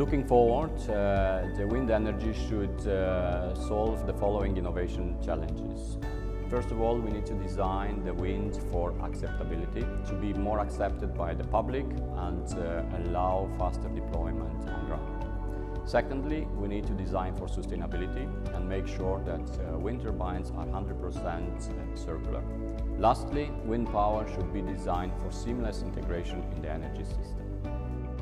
Looking forward, the wind energy should solve the following innovation challenges. First of all, we need to design the wind for acceptability, to be more accepted by the public and allow faster deployment on ground. Secondly, we need to design for sustainability and make sure that wind turbines are 100% circular. Lastly, wind power should be designed for seamless integration in the energy system.